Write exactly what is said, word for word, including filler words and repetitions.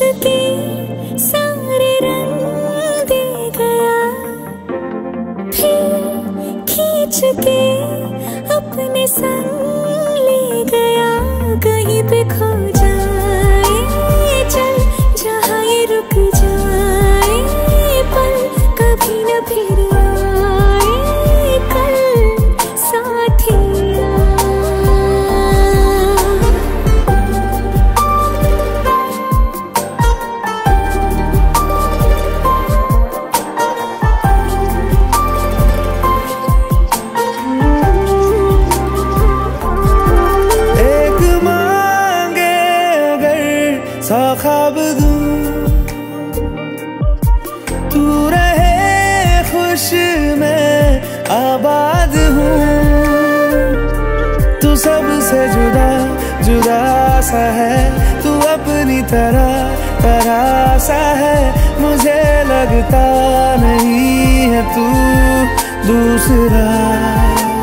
के सारे रंग दे गया, फिर खींच के अपने संग ले गया। कहीं पे खो जाए चल जहाँ ये रुक जाए, पल कभी न फिर आए कल साथिया। सौ ख्वाब दूं तू रहे खुश मैं आबाद हूँ। तू सबसे जुदा जुदा सा है, तू अपनी तरह तरह सा है। मुझे लगता नहीं है तू दूसरा।